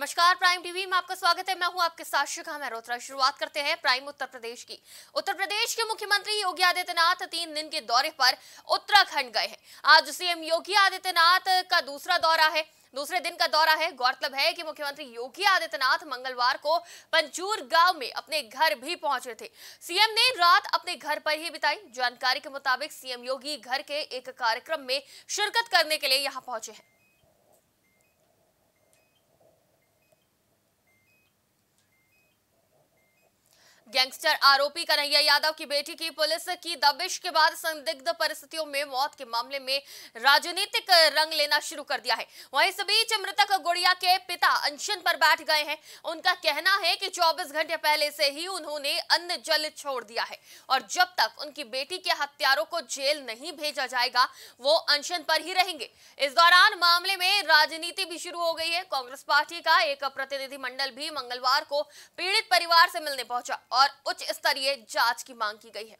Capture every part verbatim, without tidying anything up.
नमस्कार, prime TV में आपका स्वागत है। मैं हूं आपके साथ शिखा मेहरोत्रा। शुरुआत करते हैं प्राइम उत्तर प्रदेश की। उत्तर प्रदेश के मुख्यमंत्री योगी आदित्यनाथ तीन दिन के दौरे पर उत्तराखंड गए हैं। आज सीएम योगी आदित्यनाथ का दूसरा दौरा है दूसरे दिन का दौरा है। गौरतलब है कि मुख्यमंत्री योगी आदित्यनाथ मंगलवार को पंजूर गांव में अपने घर भी पहुंचे थे। सीएम ने रात अपने घर पर ही बिताई। जानकारी के मुताबिक सीएम योगी घर के एक कार्यक्रम में शिरकत करने के लिए यहां पहुंचे हैं। गैंगस्टर आरोपी कन्हैया यादव की बेटी की पुलिस की दबिश के बाद संदिग्ध परिस्थितियों में मौत के मामले में राजनीतिक रंग लेना शुरू कर दिया है। वहीं इस बीच मृतक गुड़िया के पिता अनशन पर बैठ गए हैं। उनका कहना है कि चौबीस घंटे पहले से ही उन्होंने अन्न जल छोड़ दिया है और जब तक उनकी बेटी के हत्यारों को जेल नहीं भेजा जाएगा वो अनशन पर ही रहेंगे। इस दौरान मामले में राजनीति भी शुरू हो गई है। कांग्रेस पार्टी का एक प्रतिनिधिमंडल भी मंगलवार को पीड़ित परिवार से मिलने पहुंचा और उच्च स्तरीय जांच की मांग की गई है।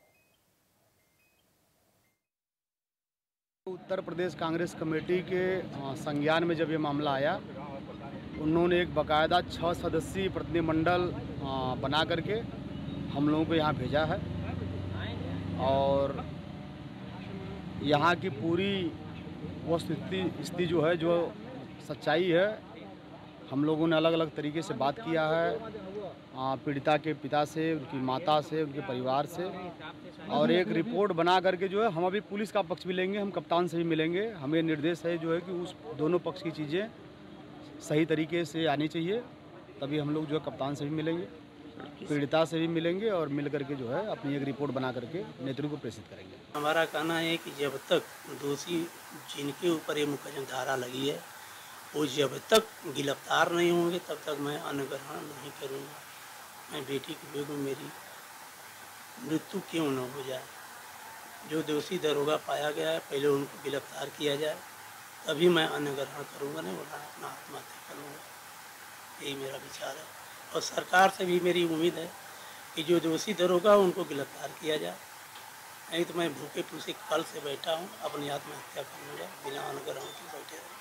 उत्तर प्रदेश कांग्रेस कमेटी के संज्ञान में जब ये मामला आया, उन्होंने एक बकायदा छह सदस्यीय प्रतिनिधिमंडल बना करके हम लोगों को यहाँ भेजा है और यहाँ की पूरी वो स्थिति स्थिति जो है, जो सच्चाई है, हम लोगों ने अलग अलग तरीके से बात किया है पीड़िता के पिता से, उनकी माता से, उनके परिवार से, और एक रिपोर्ट बना करके जो है हम अभी पुलिस का पक्ष भी लेंगे, हम कप्तान से भी मिलेंगे। हमें निर्देश है जो है कि उस दोनों पक्ष की चीज़ें सही तरीके से आनी चाहिए, तभी हम लोग जो है कप्तान से भी मिलेंगे, पीड़िता से भी मिलेंगे और मिल करके जो है अपनी एक रिपोर्ट बना करके नेतृत्व को प्रेषित करेंगे। हमारा कहना है कि जब तक दोषी जिनके ऊपर ये मुकदमा धारा लगी है वो जब तक गिरफ्तार नहीं होंगे तब तक मैं अन्न ग्रहण नहीं करूँगा। मैं बेटी की बेगम मेरी मृत्यु क्यों न हो जाए। जो दोषी दरोगा पाया गया है पहले उनको गिरफ्तार किया जाए, तभी मैं अन्न ग्रहण करूँगा, नहीं बोला अपना आत्महत्या करूँगा। यही मेरा विचार है और सरकार से भी मेरी उम्मीद है कि जो दोषी दरोगा उनको गिरफ्तार किया जाए, नहीं तो मैं भूखे प्यासे कल से बैठा हूँ, अपनी आत्महत्या कर लूँगा बिना अन्न ग्रहण के बैठे रहे।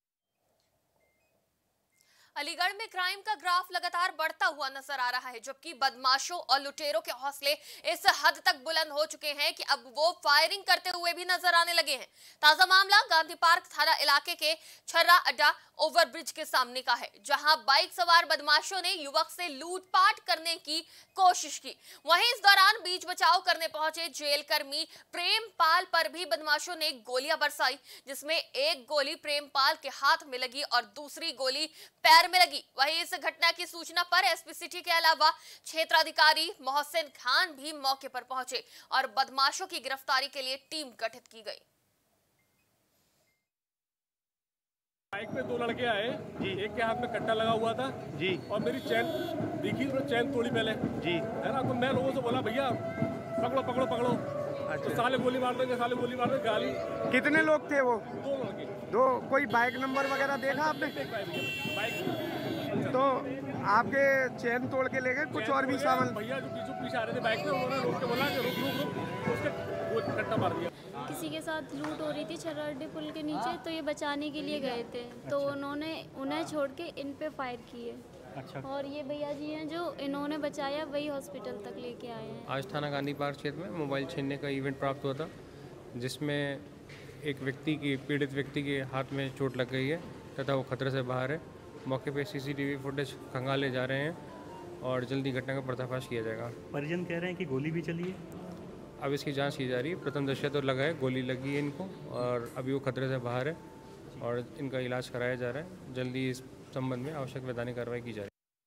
अलीगढ़ में क्राइम का ग्राफ लगातार बढ़ता हुआ नजर आ रहा है, जबकि बदमाशों और लुटेरों के हौसले इस हद तक बुलंद हो चुके हैं कि अब वो फायरिंग करते हुए भी नजर आने लगे हैं। ताजा मामला गांधी पार्क थाना इलाके के छर्रा अड्डा ओवरब्रिज के सामने का है, जहां बाइक सवार बदमाशों ने युवक से लूटपाट करने की कोशिश की। वहीं इस दौरान बीच बचाव करने पहुंचे जेल कर्मी प्रेमपाल पर भी बदमाशों ने गोलियां बरसाई, जिसमें एक गोली प्रेमपाल के हाथ में लगी और दूसरी गोली पैर में लगी। वहीं इस घटना की सूचना पर एसपी सिटी के अलावा क्षेत्राधिकारी मोहसिन खान भी मौके पर पहुंचे और बदमाशों की गिरफ्तारी के लिए टीम गठित की गई। बाइक पे दो लड़के आए जी, एक के हाथ में कट्टा लगा हुआ था जी और मेरी चैन दिखी तो चैन तोड़ी पहले जी, है ना। तो मैं लोगों से बोला भैया पकड़ो पकड़ो पकड़ो। अच्छा। तो साले गोली मार देंगे, साले गोली मार देंगे। गाली। कितने लोग थे वो? दो लड़के। दो। कोई बाइक नंबर वगैरह देखा आपने? बाइक। तो आपके चैन तोड़ के ले गए, कुछ और भी सामान? भैया जो पीछे पीछे आ रहे थे बाइक में, उन्होंने रोक के बोला कि रुक रुक रुक, उसके वो कट्टा मार दिया। किसी के साथ लूट हो रही थी छर्रा अड्डे पुल के नीचे, तो ये बचाने के लिए गए थे, तो उन्होंने उन्हें छोड़ के इन पे फायर किए। अच्छा। और ये भैया जी हैं जो इन्होंने बचाया, वही हॉस्पिटल तक लेके आए हैं। आज थाना गांधी पार्क क्षेत्र में मोबाइल छीनने का इवेंट प्राप्त हुआ था, जिसमें एक व्यक्ति की पीड़ित व्यक्ति के हाथ में चोट लग गई है तथा वो खतरे से बाहर है। मौके पे सीसीटीवी फुटेज खंगाले जा रहे हैं और जल्दी घटना का पर्दाफाश किया जाएगा। परिजन कह रहे हैं कि गोली भी चली है। अब इसकी जांच की जा रही है। प्रथम दृष्टया तो लगा है गोली लगी है इनको और अभी वो खतरे से बाहर है और इनका इलाज कराया जा रहा है। जल्दी इस संबंध में आवश्यक वैधानिक कार्रवाई की जा रही है।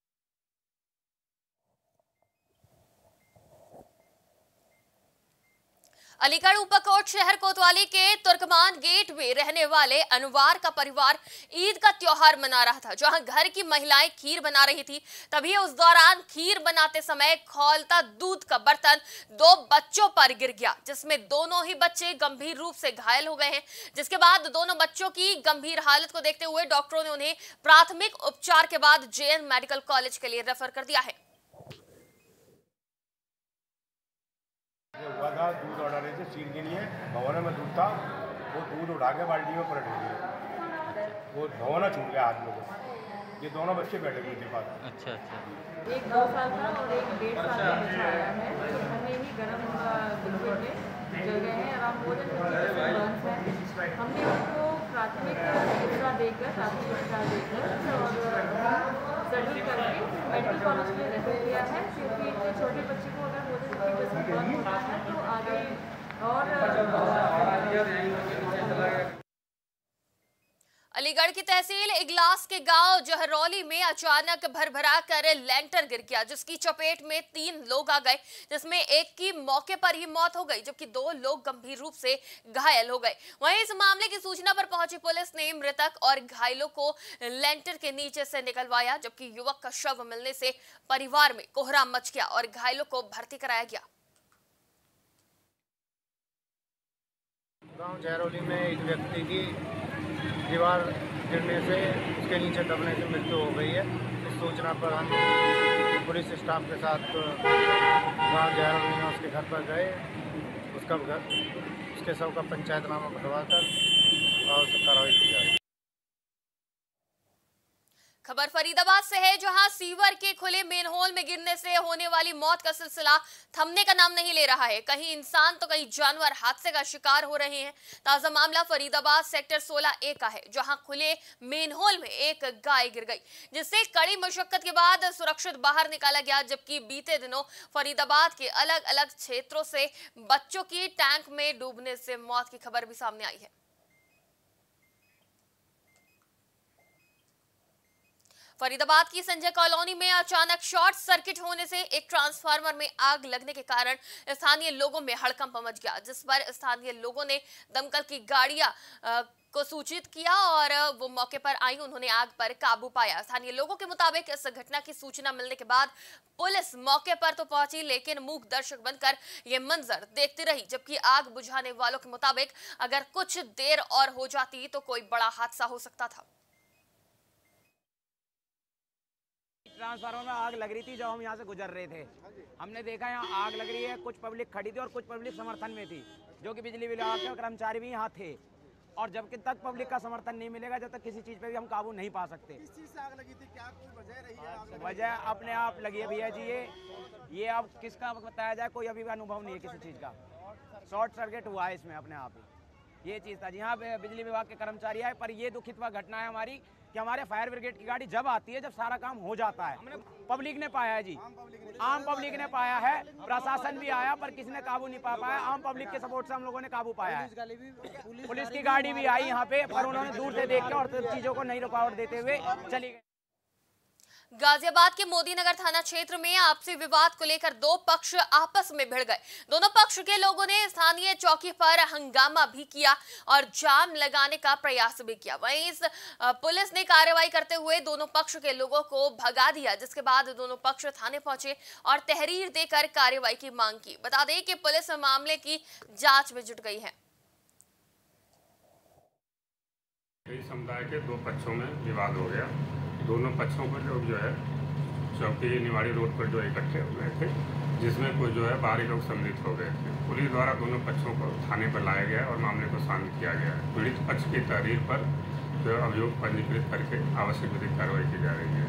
अलीगढ़ उपकोट शहर कोतवाली के तुर्कमान गेट में रहने वाले अनवार का परिवार ईद का त्योहार मना रहा था, जहां घर की महिलाएं खीर बना रही थी। तभी उस दौरान खीर बनाते समय खौलता दूध का बर्तन दो बच्चों पर गिर गया, जिसमें दोनों ही बच्चे गंभीर रूप से घायल हो गए हैं। जिसके बाद दोनों बच्चों की गंभीर हालत को देखते हुए डॉक्टरों ने उन्हें प्राथमिक उपचार के बाद जेएन मेडिकल कॉलेज के लिए रेफर कर दिया है। हुआ था दूध ऑर्डर से सील के लिए, भवना में दूध था, वो दूध उठा के बाल्टी में पलट गई, वो भवना छूट गया हाथ में। ये दोनों बच्चे बैठे हुए थे पास। अच्छा अच्छा। एक दो साल का और एक डेढ़ साल का बच्चा आया है जो घर में ही गर्म लिक्विड में जल गए हैं। Around more than fifty percent है। हमने उनको प्राथमिक उपचार देकर प्राथमिक उपचार देकर और सर्जरी करके मेडिकल कॉलेज में रेफर किया है, क्योंकि इतने छोटे बच्चे को अगर more than fifty percent burn होता है तो आगे और अलीगढ़ की तहसील इगलास के गांव जहरौली में अचानक भरभरा कर लैंटर गिर गया, जिसकी चपेट में तीन लोग आ गए, जिसमें एक की मौके पर ही मौत हो गई जबकि दो लोग गंभीर रूप से घायल हो गए। वहीं इस मामले की सूचना पर पहुंची पुलिस ने मृतक और घायलों को लैंटर के नीचे से निकलवाया, जबकि युवक का शव मिलने से परिवार में कोहराम मच गया और घायलों को भर्ती कराया गया। गांव जहरौली में एक व्यक्ति की दीवार गिरने से उसके नीचे दबने से मृत्यु हो गई है। इस सूचना पर हम पुलिस स्टाफ के साथ गांव जहरौली में उसके घर पर गए। उसका घर उसके शव का पंचायतनामा बंटवा कर और उसकी कार्रवाई की जाए। खबर फरीदाबाद से है, जहां सीवर के खुले मेनहोल में गिरने से होने वाली मौत का सिलसिला थमने का नाम नहीं ले रहा है। कहीं इंसान तो कहीं जानवर हादसे का शिकार हो रहे हैं। ताजा मामला फरीदाबाद सेक्टर सोलह ए का है, जहां खुले मेनहोल में एक गाय गिर गई, जिससे कड़ी मशक्कत के बाद सुरक्षित बाहर निकाला गया। जबकि बीते दिनों फरीदाबाद के अलग अलग क्षेत्रों से बच्चों की टैंक में डूबने से मौत की खबर भी सामने आई है। फरीदाबाद की संजय कॉलोनी में अचानक शॉर्ट सर्किट होने से एक ट्रांसफार्मर में आग लगने के कारण स्थानीय लोगों में हड़कंप मच गया, जिस पर स्थानीय लोगों ने दमकल की गाड़ियां को सूचित किया और वो मौके पर आई। उन्होंने आग पर काबू पाया। स्थानीय लोगों के मुताबिक इस घटना की सूचना मिलने के बाद पुलिस मौके पर तो पहुंची, लेकिन मूक दर्शक बनकर ये मंजर देखती रही। जबकि आग बुझाने वालों के मुताबिक अगर कुछ देर और हो जाती तो कोई बड़ा हादसा हो सकता था। ट्रांसफार्मर में आग लग रही थी जब हम यहाँ से गुजर रहे थे। हमने देखा यहाँ आग लग रही है, कुछ पब्लिक खड़ी थी और कुछ पब्लिक समर्थन में थी, जो कि बिजली विभाग के कर्मचारी भी यहाँ थे। और जब तक पब्लिक का समर्थन नहीं मिलेगा, जब तक किसी चीज़ पे भी हम काबू नहीं पा सकते। किस चीज़ से आग लगी थी? क्या कोई वजह रही है आग लगने? वजह अपने आप लगी है भैया जी। ये ये अब किसका बताया जाए, कोई अभी अनुभव नहीं है किसी चीज़ का। शॉर्ट सर्किट हुआ है इसमें अपने आप ही। ये चीज़ था जी। यहाँ पे बिजली विभाग के कर्मचारी आए, पर ये दुखित हुआ घटना है हमारी कि हमारे फायर ब्रिगेड की गाड़ी जब आती है जब सारा काम हो जाता है। हमने पब्लिक ने पाया है जी, आम पब्लिक ने पाया है। प्रशासन भी आया पर किसी ने काबू नहीं पा पाया। आम पब्लिक के सपोर्ट से हम लोगों ने काबू पाया है। पुलिस की गाड़ी भी आई यहाँ पे, पर उन्होंने दूर से देख के और चीजों को नहीं रुकावट देते हुए चली गई। गाजियाबाद के मोदीनगर थाना क्षेत्र में आपसी विवाद को लेकर दो पक्ष आपस में भिड़ गए। दोनों पक्ष के लोगों ने स्थानीय चौकी पर हंगामा भी किया और जाम लगाने का प्रयास भी किया। वहीं इस पुलिस ने कार्रवाई करते हुए दोनों पक्ष के लोगों को भगा दिया, जिसके बाद दोनों पक्ष थाने पहुंचे और तहरीर देकर कार्रवाई की मांग की। बता दें कि पुलिस मामले की जांच में जुट गई है। समुदाय के दो पक्षों में विवाद हो गया। दोनों पक्षों पर लोग जो है चौकी निवाड़ी रोड पर जो इकट्ठे हो गए थे, जिसमें कुछ जो है बाहरी लोग सम्मिलित हो गए थे। पुलिस द्वारा दोनों पक्षों को थाने पर लाया गया और मामले को शांत किया गया है। पीड़ित पक्ष की तहरीर पर जो अभियोग पंजीकृत करके आवश्यक विधिक कार्रवाई की जा रही है।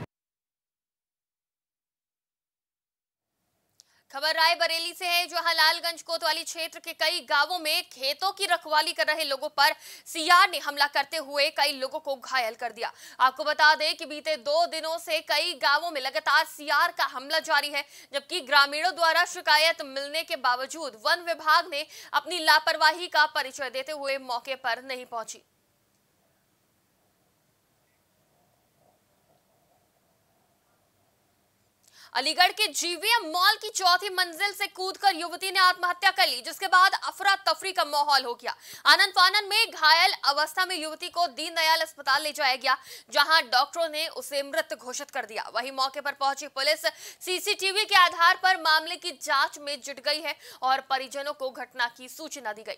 खबर रायबरेली से है, जहां लालगंज कोतवाली क्षेत्र के कई गांवों में खेतों की रखवाली कर रहे लोगों पर सियार ने हमला करते हुए कई लोगों को घायल कर दिया। आपको बता दें कि बीते दो दिनों से कई गांवों में लगातार सियार का हमला जारी है, जबकि ग्रामीणों द्वारा शिकायत मिलने के बावजूद वन विभाग ने अपनी लापरवाही का परिचय देते हुए मौके पर नहीं पहुंची। अलीगढ़ के जीवीएम मॉल की चौथी मंजिल से कूदकर युवती ने आत्महत्या कर ली, जिसके बाद अफरा तफरी का माहौल हो गया। आनंद फानन में घायल अवस्था में युवती को दीनदयाल अस्पताल ले जाया गया, जहां डॉक्टरों ने उसे मृत घोषित कर दिया। वहीं मौके पर पहुंची पुलिस सीसीटीवी के आधार पर मामले की जांच में जुट गई है और परिजनों को घटना की सूचना दी गई।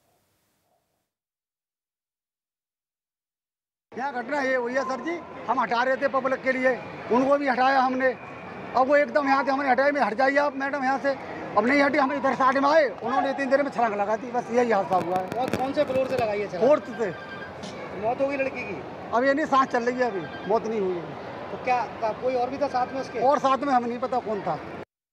यहाँ घटना ये हुई है सर जी, हम हटा रहे थे पब्लिक के लिए, उनको भी हटाया हमने। अब वो एकदम यहाँ से हमने हटाए, में हट जाइए आप मैडम यहाँ से। अब नहीं हटी, हम इधर साइड में आए, उन्होंने तीन देर में छलांग लगा दी। बस यही हादसा हुआ है। और कौन से फ्लोर से लगाई है? फोर्थ से। मौत होगी लड़की की? अब ये नहीं, सांस चल रही है, अभी मौत नहीं हुई है। तो क्या कोई और भी था साथ में उसके? और साथ में हमें नहीं पता कौन था।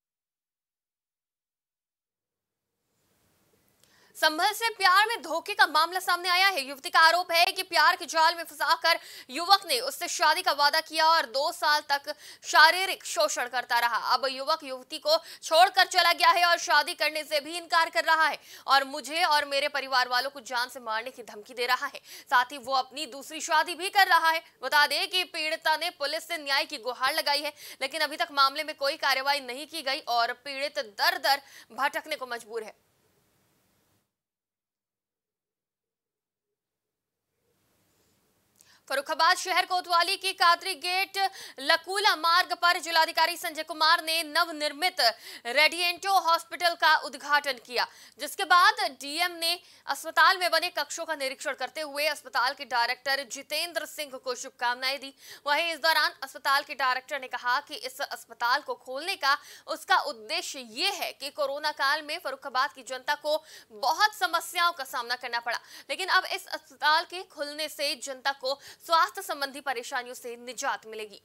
संभल से प्यार में धोखे का मामला सामने आया है। युवती का आरोप है कि प्यार के जाल में फंसाकर युवक ने उससे शादी का वादा किया और दो साल तक शारीरिक शोषण करता रहा। अब युवक युवती को छोड़कर चला गया है और शादी करने से भी इनकार कर रहा है और मुझे और मेरे परिवार वालों को जान से मारने की धमकी दे रहा है। साथ ही वो अपनी दूसरी शादी भी कर रहा है। बता दें कि पीड़िता ने पुलिस से न्याय की गुहार लगाई है, लेकिन अभी तक मामले में कोई कार्रवाई नहीं की गई और पीड़ित दर दर भटकने को मजबूर है। फर्रुखाबाद शहर कोतवाली की कादरी गेट लकूला मार्ग पर जिलाधिकारी संजय कुमार ने नवनिर्मित रेडिएंटो हॉस्पिटल का उद्घाटन किया, जिसके बाद डीएम ने अस्पताल में बने कक्षों का निरीक्षण करते हुए अस्पताल के डायरेक्टर जितेंद्र सिंह को शुभकामनाएं दी। वहीं इस दौरान अस्पताल के डायरेक्टर ने कहा कि इस अस्पताल को खोलने का उसका उद्देश्य ये है कि कोरोना काल में फर्रुखाबाद की जनता को बहुत समस्याओं का सामना करना पड़ा, लेकिन अब इस अस्पताल के खुलने से जनता को स्वास्थ्य संबंधी परेशानियों से निजात मिलेगी।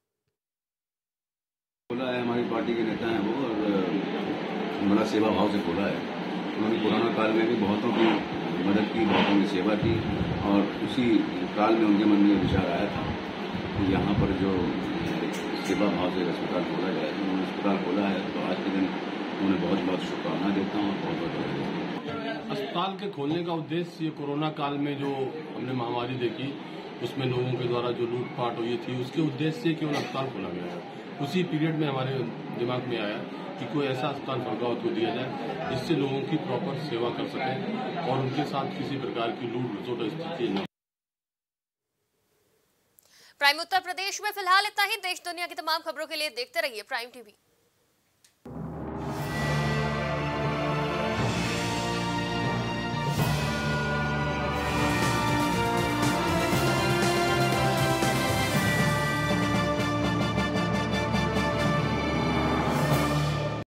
खोला है, हमारी पार्टी के नेता हैं वो, और बड़ा सेवा भाव से खोला है। उन्होंने कोरोना काल में भी बहुतों की मदद की, बहुतों की सेवा की और उसी काल में उनके मन में विचार आया था कि यहाँ पर जो सेवा भाव से अस्पताल खोला जाए। उन्होंने अस्पताल खोला है तो आज के दिन उन्हें बहुत बहुत शुभकामनाएं देता हूँ। बहुत बहुत अस्पताल के खोलने का उद्देश्य ये कोरोना काल में जो हमने महामारी देखी उसमें लोगों के द्वारा जो लूटपाट हुई थी उसके उद्देश्य से केवल अस्पताल खोला गया है। उसी पीरियड में हमारे दिमाग में आया कि कोई ऐसा अस्पताल फर्रुखाबाद को दिया जाए जिससे लोगों की प्रॉपर सेवा कर सकें और उनके साथ किसी प्रकार की लूट खसोट स्थिति न। प्राइम उत्तर प्रदेश में फिलहाल इतना ही। देश दुनिया की तमाम खबरों के लिए देखते रहिए प्राइम टीवी।